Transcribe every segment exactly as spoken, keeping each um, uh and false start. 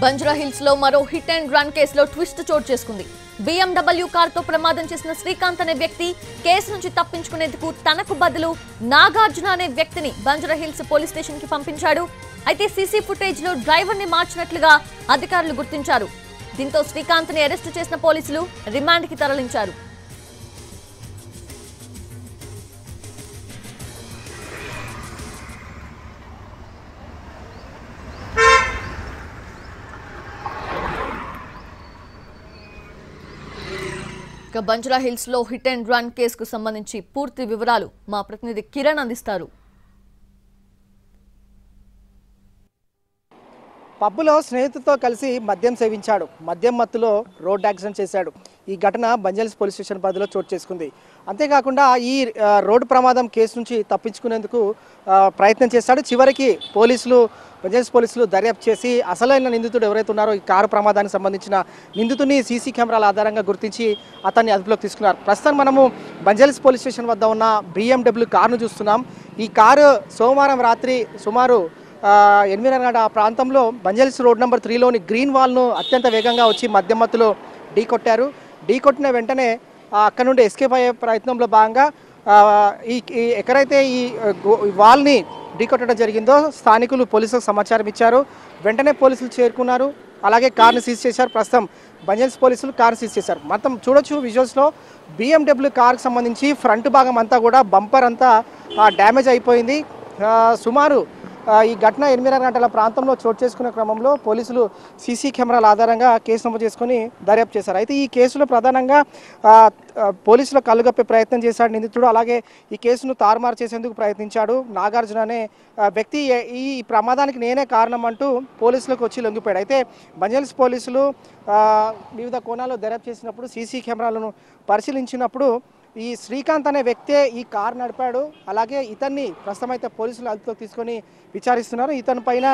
బంజారాహిల్స్ లో మరో hit and run కేసులో ట్విస్ట్ చోటు చేసుకుంది. బీఎండబ్ల్యూ కారుతో ప్రమాదం చేసిన శ్రీకాంత్ అనే వ్యక్తి కేసు నుంచి తప్పించుకునేందుకు తనకు బదులు నాగార్జున అనే వ్యక్తిని బంజారాహిల్స్ పోలీస్ స్టేషన్ కి పంపించాడు. అయితే సీసీ ఫుటేజ్ లో డ్రైవర్ ని మార్చినట్లుగా అధికారులు గుర్తించారు. దీంతో శ్రీకాంత్ ని అరెస్టు చేసిన పోలీసులు రిమాండ్ కి తరలించారు. బంజారాహిల్స్ లో హిట్ అండ్ రన్ కేసుకు సంబంధించి పూర్తి వివరాలు మా ప్రతినిధి కిరణ్ అందిస్తారు. పబ్బులో స్నేహితులతో కలిసి మద్యం సేవించాడు. మద్యం మత్తులో రోడ్ యాక్సిడెంట్ చేశాడు. ఈ ఘటన బంజారాహిల్స్ పోలీస్ స్టేషన్ పరిధిలో చోటు చేసుకుంది. అంతేకాకుండా ఈ రోడ్డు ప్రమాదం కేసు నుంచి తప్పించుకునేందుకు ప్రయత్నం చేశాడు. చివరికి పోలీసులు బంజారాహిల్స్ పోలీసులు దర్యాప్తు చేసి అసలైన నిందితుడు ఎవరైతే ఉన్నారో ఈ కారు ప్రమాదానికి సంబంధించిన నిందితుడిని సీసీ కెమెరాల ఆధారంగా గుర్తించి అతన్ని అదుపులోకి తీసుకున్నారు. ప్రస్తుతం మనము బంజారాహిల్స్ పోలీస్ స్టేషన్ వద్ద ఉన్న బీఎండబ్ల్యూ కారును చూస్తున్నాం. ఈ కారు సోమవారం రాత్రి సుమారు ఎనిమిదిన్నర ఆ ప్రాంతంలో బంజారాహిల్స్ రోడ్ నెంబర్ త్రీలోని గ్రీన్ వాల్ను అత్యంత వేగంగా వచ్చి మధ్య మత్తులో ఢీ కొట్టారు. ఢీ కొట్టిన వెంటనే అక్కడ నుండి ఎస్కేప్ అయ్యే ప్రయత్నంలో భాగంగా ఈ ఎక్కడైతే ఈ వాల్ని ఢీ కొట్టడం జరిగిందో స్థానికులు పోలీసులకు సమాచారం ఇచ్చారు. వెంటనే పోలీసులు చేరుకున్నారు. అలాగే కార్ను సీజ్ చేశారు. ప్రస్తుతం బంజారాహిల్స్ పోలీసులు కారు సీజ్ చేశారు. మొత్తం చూడొచ్చు విజువల్స్లో బీఎండబ్ల్యూ కార్కి సంబంధించి ఫ్రంట్ భాగం అంతా కూడా బంపర్ అంతా డ్యామేజ్ అయిపోయింది. సుమారు ఈ ఘటన ఎనిమిదిన్నర గంటల ప్రాంతంలో చోటు చేసుకునే క్రమంలో పోలీసులు సీసీ కెమెరాల ఆధారంగా కేసు నమోదు చేసుకుని దర్యాప్తు చేశారు. అయితే ఈ కేసులో ప్రధానంగా పోలీసులు కళ్ళుగప్పే ప్రయత్నం చేశాడు నిందితుడు. అలాగే ఈ కేసును తారుమారు చేసేందుకు ప్రయత్నించాడు నాగార్జున అనే వ్యక్తి. ఈ ప్రమాదానికి నేనే కారణం అంటూ పోలీసులకు వచ్చి లొంగిపోయాడు. అయితే బంజారాహిల్స్ పోలీసులు వివిధ కోణాల్లో దర్యాప్తు చేసినప్పుడు సీసీ కెమెరాలను పరిశీలించినప్పుడు ఈ శ్రీకాంత్ అనే వ్యక్తే ఈ కారు నడిపాడు. అలాగే ఇతన్ని ప్రస్తుతం అయితే పోలీసులు అదుపులోకి తీసుకొని విచారిస్తున్నారు. ఇతని పైన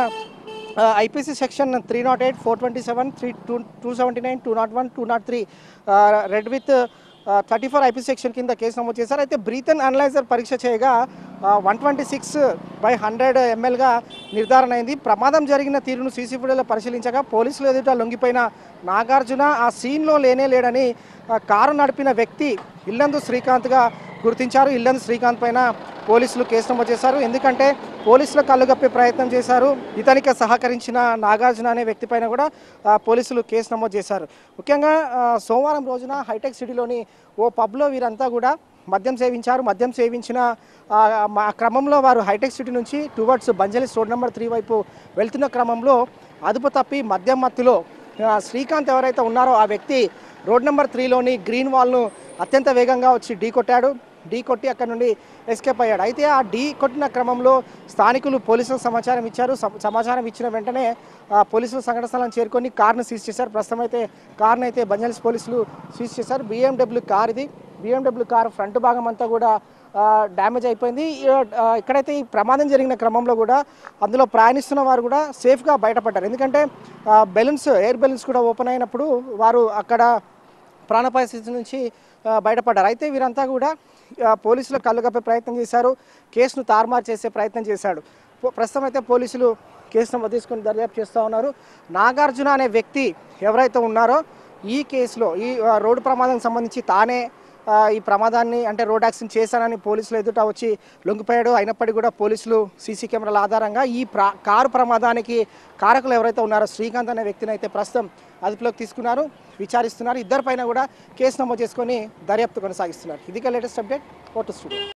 IPC section three nought eight four twenty seven three two two seventy nine two nought one two nought three read with thirty four IP section కింద కేసు నమోదు చేశారు. అయితే బ్రీత్ అండ్ అనలైజర్ పరీక్ష చేయగా one twenty six by hundred ఎంఎల్గా నిర్ధారణ అయింది. ప్రమాదం జరిగిన తీరును సీసీ ఫుటేజ్లో పరిశీలించగా పోలీసులు ఎదుట లొంగిపోయిన నాగార్జున ఆ సీన్లో లేనే లేడని కారు నడిపిన వ్యక్తి ఇల్లందు శ్రీకాంత్గా గుర్తించారు. ఇల్లందు శ్రీకాంత్ పైన పోలీసులు కేసు నమోదు చేశారు. ఎందుకంటే పోలీసులు కళ్ళుగప్పే ప్రయత్నం చేశారు. ఇతనికి సహకరించిన నాగార్జున అనే వ్యక్తి పైన కూడా పోలీసులు కేసు నమోదు చేశారు. ముఖ్యంగా సోమవారం రోజున హైటెక్ సిటీలోని ఓ పబ్లో వీరంతా కూడా మద్యం సేవించారు. మద్యం సేవించిన క్రమంలో వారు హైటెక్ సిటీ నుంచి towards Banjara Hills road number three వైపు వెళ్తున్న క్రమంలో అదుపు తప్పి మద్యం మత్తులో శ్రీకాంత్ ఎవరైతే ఉన్నారో ఆ వ్యక్తి రోడ్ నెంబర్ త్రీలోని గ్రీన్ వాల్ను అత్యంత వేగంగా వచ్చి ఢీ కొట్టాడు. ఢీ కొట్టి అక్కడ నుండి ఎస్కేప్ అయ్యాడు. అయితే ఆ ఢీ కొట్టిన క్రమంలో స్థానికులు పోలీసులకు సమాచారం ఇచ్చారు. సమాచారం ఇచ్చిన వెంటనే పోలీసులు సంఘటన స్థలాన్ని చేరుకొని కార్ను సీజ్ చేశారు. ప్రస్తుతం అయితే కార్ను అయితే బంజారాహిల్స్ పోలీసులు సీజ్ చేశారు. బీఎండబ్ల్యూ కార్ ఇది. బీఎండబ్ల్యూ కార్ ఫ్రంట్ భాగం అంతా కూడా డ్యామేజ్ అయిపోయింది. ఇక్కడైతే ఈ ప్రమాదం జరిగిన క్రమంలో కూడా అందులో ప్రయాణిస్తున్న వారు కూడా సేఫ్గా బయటపడ్డారు. ఎందుకంటే బెలూన్స్ ఎయిర్ బెలూన్స్ కూడా ఓపెన్ అయినప్పుడు వారు అక్కడ ప్రాణాపాయ స్థితి నుంచి బయటపడ్డారు. అయితే వీరంతా కూడా పోలీసులు కళ్ళుగప్పే ప్రయత్నం చేశారు. కేసును తారుమారు చేసే ప్రయత్నం చేశాడు. ప్రస్తుతం అయితే పోలీసులు కేసు నమోదు తీసుకొని దర్యాప్తు చేస్తూ ఉన్నారు. నాగార్జున అనే వ్యక్తి ఎవరైతే ఉన్నారో ఈ కేసులో ఈ రోడ్డు ప్రమాదానికి సంబంధించి తానే ఈ ప్రమాదాన్ని అంటే రోడ్ యాక్సిడెంట్ చేశానని పోలీసులు ఎదుట వచ్చి లొంగిపోయాడు. అయినప్పటికీ కూడా పోలీసులు సీసీ కెమెరాల ఆధారంగా ఈ ప్రా కారు ప్రమాదానికి కారకులు ఎవరైతే ఉన్నారో శ్రీకాంత్ అనే వ్యక్తిని అయితే ప్రస్తుతం అదుపులోకి తీసుకున్నారు, విచారిస్తున్నారు. ఇద్దరిపైన కూడా కేసు నమోదు చేసుకొని దర్యాప్తు కొనసాగిస్తున్నారు. ఇది లేటెస్ట్ అప్డేట్. Photo studio.